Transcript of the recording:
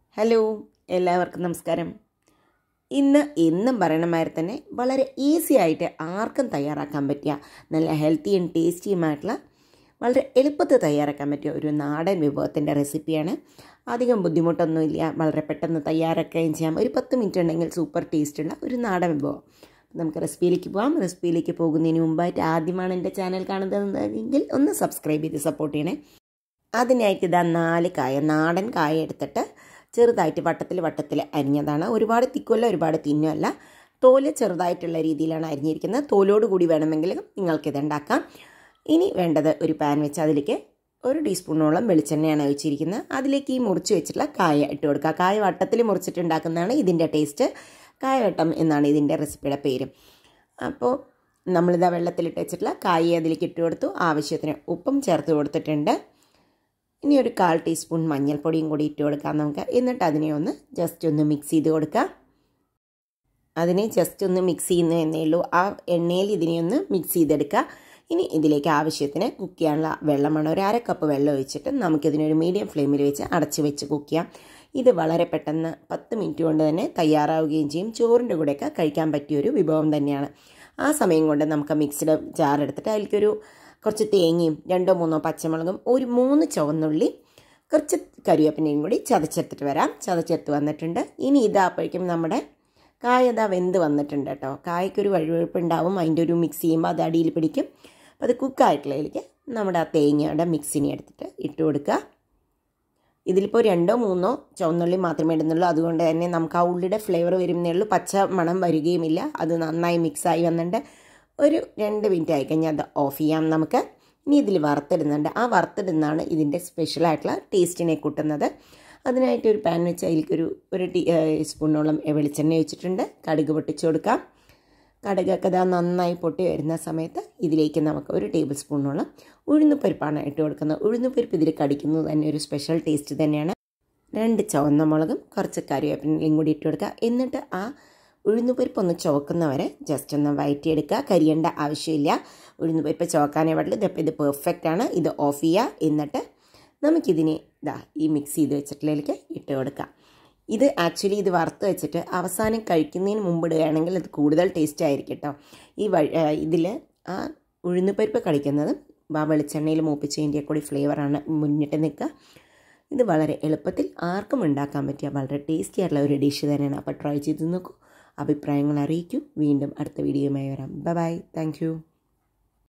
Hello, എല്ലാവർക്കും നമസ്കാരം. ഇന്ന് എന്നും പറയണമാതിരി തന്നെ വളരെ ഈസി ആയിട്ട് ആർക്കും തയ്യാറാക്കാൻ പറ്റിയ നല്ല ഹെൽത്തിയും ടേസ്റ്റിയുമായിട്ടുള്ള വളരെ എളുപ്പത്തിൽ തയ്യാറാക്കാൻ പറ്റിയ ഒരു നാടൻ വിഭവത്തിൻ്റെ റെസിപ്പിയാണ്. അധികം ബുദ്ധിമുട്ടൊന്നുമില്ല, വളരെ പെട്ടെന്ന് തയ്യാറാക്കുകയും ചെയ്യാം. ഒരു 10 മിനിറ്റ് ഉണ്ടെങ്കിൽ സൂപ്പർ ടേസ്റ്റുള്ള ഒരു നാടൻ വിഭവം. നമുക്ക് റെസിപ്പിയിലേക്ക് പോകാം. റെസിപ്പിയിലേക്ക് പോകുന്നതിന് മുമ്പായിട്ട് ആദ്യമാണ് എൻ്റെ ചാനൽ കാണുന്നതെങ്കിൽ ഒന്ന് സബ്സ്ക്രൈബ് ചെയ്ത് സപ്പോർട്ട് ചെയ്യണേ. അതിനായിട്ട് ഇതാ 4 നാടൻ കായ എടുത്തിട്ട് ചെറുതായിട്ട് വട്ടത്തിൽ അരിഞ്ഞതാണ്. ഒരുപാട് തിക്കുമല്ല, ഒരുപാട് തിന്നുമല്ല. തോല് ചെറുതായിട്ടുള്ള രീതിയിലാണ് അരിഞ്ഞിരിക്കുന്നത്. തോലോട് കൂടി വേണമെങ്കിൽ നിങ്ങൾക്കിത് ഉണ്ടാക്കാം. ഇനി വേണ്ടത് ഒരു പാൻ വെച്ച് അതിലേക്ക് 1 ടീസ്പൂണോളം വെളിച്ചെണ്ണയാണ് ഒഴിച്ചിരിക്കുന്നത്. അതിലേക്ക് ഈ മുറിച്ച് വെച്ചിട്ടുള്ള കായ ഇട്ട് കൊടുക്കുക. കായ വട്ടത്തിൽ മുറിച്ചിട്ടുണ്ടാക്കുന്നതാണ് ഇതിൻ്റെ ടേസ്റ്റ്. കായവട്ടം എന്നാണ് ഇതിൻ്റെ റെസിപ്പിയുടെ പേര്. അപ്പോൾ നമ്മളിതാ വെള്ളത്തിലിട്ട് വെച്ചിട്ടുള്ള കായ അതിലേക്ക് ഇട്ട് കൊടുത്തു. ആവശ്യത്തിന് ഉപ്പും ചേർത്ത് കൊടുത്തിട്ടുണ്ട്. ഇനി ഒരു 1/4 ടീസ്പൂൺ മഞ്ഞൾപ്പൊടിയും കൂടി ഇട്ട് കൊടുക്കാം നമുക്ക്. എന്നിട്ട് അതിനെ ഒന്ന് ജസ്റ്റ് ഒന്ന് മിക്സ് ചെയ്ത് കൊടുക്കുക. അതിനെ ജസ്റ്റ് ഒന്ന് മിക്സ് ചെയ്യുന്നതേ ഉള്ളൂ. ആ എണ്ണയിൽ ഇതിനെ ഒന്ന് മിക്സ് ചെയ്തെടുക്കുക. ഇനി ഇതിലേക്ക് ആവശ്യത്തിന് കുക്ക് ചെയ്യാനുള്ള വെള്ളമാണ്. ഒരു 1/2 കപ്പ് വെള്ളം ഒഴിച്ചിട്ട് നമുക്കിതിനൊരു മീഡിയം ഫ്ലെയിമിൽ വെച്ച് അടച്ച് വെച്ച് കുക്ക് ചെയ്യാം. ഇത് വളരെ പെട്ടെന്ന് 10 മിനിറ്റ് കൊണ്ട് തന്നെ തയ്യാറാവുകയും ചെയ്യും. ചോറിൻ്റെ കൂടെയൊക്കെ കഴിക്കാൻ പറ്റിയൊരു വിഭവം തന്നെയാണ്. ആ സമയം കൊണ്ട് നമുക്ക് മിക്സിയുടെ ജാർ എടുത്തിട്ട് അതിലേക്കൊരു കുറച്ച് തേങ്ങയും 2-3 പച്ചമുളകും ഒരു 3 ചുവന്നുള്ളി കുറച്ച് കരിവേപ്പിലയും കൂടി ചതച്ചെടുത്തിട്ട് വരാം. ചതച്ചെടുത്ത് വന്നിട്ടുണ്ട്. ഇനി ഇതാപ്പോഴേക്കും നമ്മുടെ കായ ഇതാ വെന്ത് വന്നിട്ടുണ്ട് കേട്ടോ. കായ്ക്കൊരു വഴുവഴുപ്പുണ്ടാവും. അതിൻ്റെ ഒരു മിക്സ് ചെയ്യുമ്പോൾ അത് അടിയിൽ പിടിക്കും. അപ്പോൾ അത് കുക്കായിട്ടുള്ളതിലേക്ക് നമ്മുടെ ആ തേങ്ങയുടെ മിക്സിനെ എടുത്തിട്ട് ഇട്ട് കൊടുക്കുക. ഇതിലിപ്പോൾ 2-3 ചുവന്നുള്ളി മാത്രമേ ഇടുന്നുള്ളൂ. അതുകൊണ്ട് തന്നെ നമുക്ക് ആ ഉള്ളിയുടെ ഫ്ലേവർ വരുന്നേ ഉള്ളൂ. പച്ച മണം വരികയുമില്ല. അത് നന്നായി മിക്സായി വന്നിട്ട് ഒരു 2 മിനിറ്റ് ആയിക്കഴിഞ്ഞാൽ അത് ഓഫ് ചെയ്യാം നമുക്ക്. ഇനി ഇതിൽ വറുത്തിടുന്നുണ്ട്. ആ വറുത്തിടുന്നതാണ് ഇതിൻ്റെ സ്പെഷ്യലായിട്ടുള്ള ടേസ്റ്റിനെ കൂട്ടുന്നത്. അതിനായിട്ട് ഒരു പാൻ വെച്ച് അതിലേക്കൊരു 1 സ്പൂണോളം വെളിച്ചെണ്ണ ഒഴിച്ചിട്ടുണ്ട്. കടുക് പൊട്ടിച്ച് കൊടുക്കാം. കടുകൊക്കെ ഇതാ നന്നായി പൊട്ടി വരുന്ന സമയത്ത് ഇതിലേക്ക് നമുക്ക് 1 ടേബിൾ സ്പൂണോളം ഉഴുന്നുപരിപ്പാണ് ഇട്ട് കൊടുക്കുന്നത്. ഉഴുന്നുപരിപ്പ് ഇതിൽ കടിക്കുന്നത് തന്നെ ഒരു സ്പെഷ്യൽ ടേസ്റ്റ് തന്നെയാണ്. 2 ചുവന്ന മുളകും കുറച്ച് കറിവേപ്പിലയും കൂടി ഇട്ട് കൊടുക്കുക. എന്നിട്ട് ആ ഉഴുന്നുപരിപ്പ് ഒന്ന് ചുവക്കുന്നവരെ ജസ്റ്റ് ഒന്ന് വഴറ്റിയെടുക്കുക. കരിയേണ്ട ആവശ്യമില്ല. ഉഴുന്നുപരിപ്പ് ചുവക്കാനേ പാടില്ല. ഇതിപ്പോൾ ഇത് പെർഫെക്റ്റ് ആണ്. ഇത് ഓഫ് ചെയ്യുക. എന്നിട്ട് നമുക്കിതിനെ ഈ മിക്സ് ചെയ്ത് വെച്ചിട്ടുള്ളതിലേക്ക് ഇട്ട് കൊടുക്കാം. ഇത് ആക്ച്വലി ഇത് വറുത്ത് വെച്ചിട്ട് അവസാനം കഴിക്കുന്നതിന് മുമ്പ് ഇടുകയാണെങ്കിൽ അത് കൂടുതൽ ടേസ്റ്റ് ആയിരിക്കും കേട്ടോ. ഇതിൽ ആ ഉഴുന്നുപരിപ്പ് കഴിക്കുന്നതും ആ വെളിച്ചെണ്ണയിൽ മൂപ്പിച്ചതിൻ്റെ കൂടി ഫ്ലേവറാണ് മുന്നിട്ട് നിൽക്കുക. ഇത് വളരെ എളുപ്പത്തിൽ ആർക്കും ഉണ്ടാക്കാൻ പറ്റിയ വളരെ ടേസ്റ്റി ആയിട്ടുള്ള ഒരു ഡിഷ് തന്നെയാണ്. അപ്പോൾ ട്രൈ ചെയ്ത് നോക്കൂ. അഭിപ്രായങ്ങൾ അറിയിക്കൂ. വീണ്ടും അടുത്ത വീഡിയോയുമായി വരാം. ബൈ. Thank U.